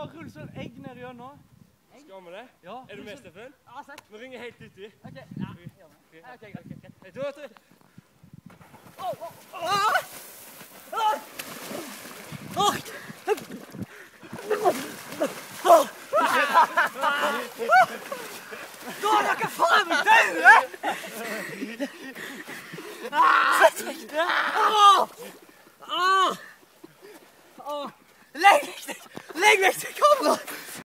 rull så egg ned gjennom. Skal vi det? Ja. Er du med, Steffen? Ja, sett. Vi ringer helt uti. Ok, ja, gjør det. Ok, greit. To, tre. Da er dere faen meg døde! Legg vekk til kamera!